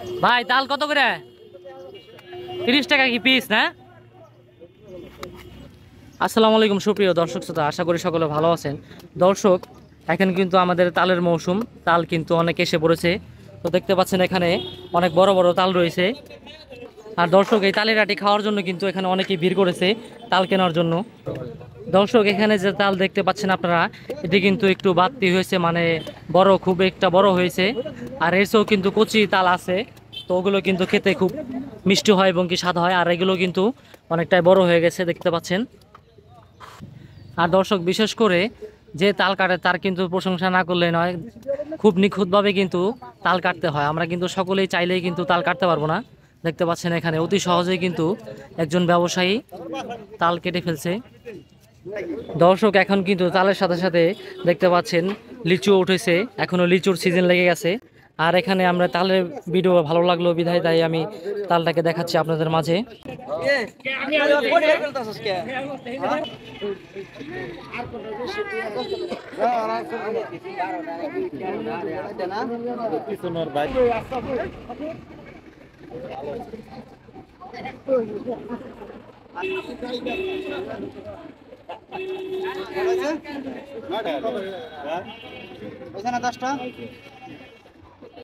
ভাই তাল কত করে? 30 টাকা কি পিস না? আসসালামু আলাইকুম সুপ্রিয় দর্শক শ্রোতা, আশা করি সকলে ভালো আছেন। দর্শক, এখন কিন্তু আমাদের তালের মৌসুম, তাল কিন্তু অনেক এসে পড়েছে। তো দেখতে পাচ্ছেন এখানে অনেক বড় বড় তাল রয়েছে। আর দর্শক, এই তালের আটি খাওয়ার জন্য কিন্তু এখানে অনেকেই ভিড় করেছে তাল কেনার জন্য। দর্শক, এখানে যে তাল দেখতে পাচ্ছেন আপনারা, এটি কিন্তু একটু বাড়তি হয়েছে, মানে বড়, খুব একটা বড় হয়েছে। আর এসেও কিন্তু কচি তাল আছে, তো ওগুলো কিন্তু খেতে খুব মিষ্টি হয় এবং কি স্বাদ হয়। আর এগুলো কিন্তু অনেকটাই বড় হয়ে গেছে দেখতে পাচ্ছেন। আর দর্শক, বিশেষ করে যে তাল কাটে তার কিন্তু প্রশংসা না করলে নয়, খুব নিখুঁতভাবে কিন্তু তাল কাটতে হয়। আমরা কিন্তু সকলেই চাইলেই কিন্তু তাল কাটতে পারবো না। দেখতে পাচ্ছেন এখানে অতি সহজেই কিন্তু একজন ব্যবসায়ী তাল কেটে ফেলছে। দর্শক, এখন কিন্তু তালের সাথে সাথে দেখতে পাচ্ছেন লিচু উঠেছে, এখনো লিচুর সিজন লেগে গেছে। আর এখানে আমরা তালের ভিডিও ভালো লাগলো বিধায় তাই আমি তালটাকে দেখাচ্ছি আপনাদের মাঝে। ওইখানে 10টা